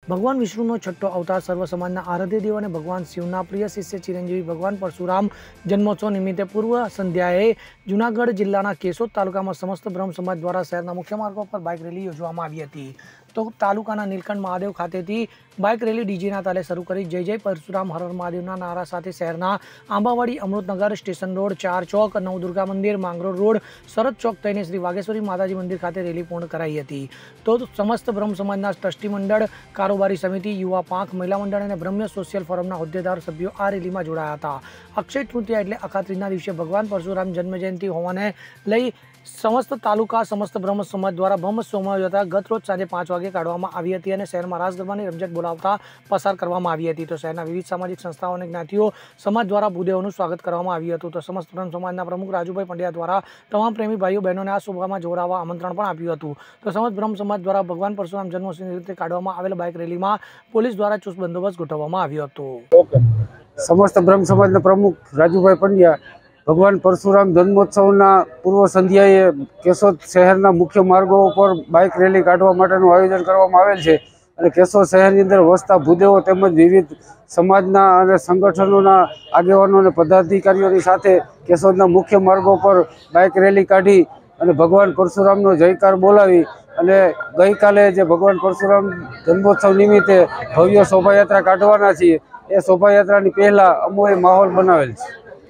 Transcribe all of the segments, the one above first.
ભગવાન વિષ્ણુનો છઠ્ઠો અવતાર સર્વ સમાજના આરાધ્ય દેવ અને ભગવાન શિવના પ્રિય શિષ્ય ચિરંજીવી ભગવાન પરશુરામ જન્મોત્સવ નિમિત્તે પૂર્વ સંધ્યાએ જૂનાગઢ જિલ્લાના કેશોદ તાલુકામાં સમસ્ત બ્રહ્મ સમાજ દ્વારા શહેરના મુખ્ય માર્ગો પર બાઇક રેલી યોજવામાં આવી હતી। તો તાલુકાના નીલકંઠ મહાદેવ ખાતેથી બાઇક રેલી ડીજેના તાલે શરૂ કરી જય જય પરશુરામ હર હર મહાદેવના નારા સાથે શહેરના આંબાવાડી, અમૃતનગર, સ્ટેશન રોડ, 4 ચોક, નવદુર્ગા મંદિર, માંગરોળ રોડ, શરદ ચોક થઈને શ્રી વાઘેશ્વરી માતાજી મંદિર ખાતે રેલી પૂર્ણ કરાઈ હતી। તો સમસ્ત બ્રહ્મ સમાજના ટ્રસ્ટી મંડળ, કારોબારી સમિતિ, યુવા પાંખ, મહિલા મંડળ અને બ્રહ્મ સોશિયલ ફોરમના હોદ્દેદાર સભ્યો આ રેલીમાં જોડાયા હતા। અક્ષય તૃતીયા એટલે અખાત્રીજના દિવસે ભગવાન પરશુરામ જન્મજયંતિ હોવાને લઈ સમસ્ત તાલુકા સમસ્ત બ્રહ્મ સમાજ દ્વારા બ્રહ્મ શોભાયાત્રા ગત રોજ સાંજે 5 વાગે કાઢવામાં આવી હતી અને શહેરમાં રાસ ગરબાની રમઝટ બોલાવતા પસાર કરવામાં આવી હતી। તો શહેરના વિવિધ સામાજિક સંસ્થાઓ અને જ્ઞાતિઓ સમાજ દ્વારા ભૂદેવોનું સ્વાગત કરવામાં આવ્યું હતું। તો સમસ્ત બ્રહ્મ સમાજના પ્રમુખ રાજુભાઈ પંડ્યા દ્વારા તમામ પ્રેમી ભાઈઓ બહેનોને આ શોભામાં જોડાવા આમંત્રણ પણ આપ્યું હતું। તો સમસ્ત બ્રહ્મ સમાજ દ્વારા ભગવાન પરશુરામ જન્મોત્સવ નિમિત્તે કાઢવામાં આવેલ બાઇક રેલીમાં પોલીસ દ્વારા ચુસ્ત બંદોબસ્ત ગોઠવવામાં આવ્યો હતો। સમસ્ત બ્રહ્મ સમાજના પ્રમુખ રાજુભાઈ પંડ્યા ભગવાન પરશુરામ જન્મોત્સવના પૂર્વ સંધ્યાએ કેશોદ શહેરના મુખ્ય માર્ગો પર બાઇક રેલી કાઢવા માટેનું આયોજન કરવામાં આવેલ છે અને કેશોદ શહેરની અંદર વસતા ભૂદેવો તેમજ વિવિધ સમાજના અને સંગઠનોના આગેવાનો અને પદાધિકારીઓની સાથે કેશોદના મુખ્ય માર્ગો પર બાઇક રેલી કાઢી અને ભગવાન પરશુરામનો જયકાર બોલાવી અને ગઈકાલે જે ભગવાન પરશુરામ જન્મોત્સવ નિમિત્તે ભવ્ય શોભાયાત્રા કાઢવાના છીએ એ શોભાયાત્રાની પહેલાં અમોએ માહોલ બનાવેલ છે।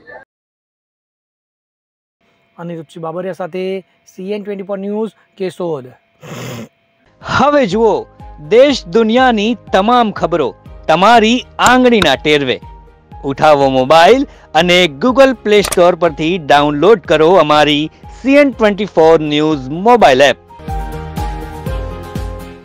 અનિરુદ્ધ બાબરિયા સાથે CN24 ન્યૂઝ કેશોદ। હવે જુઓ દેશ દુનિયાની તમામ ખબરો તમારી આંગળીના ટેરવે। ઉઠાવો મોબાઈલ અને ગૂગલ પ્લે સ્ટોર પરથી ડાઉનલોડ કરો અમારી CN24 ન્યૂઝ મોબાઈલ એપ।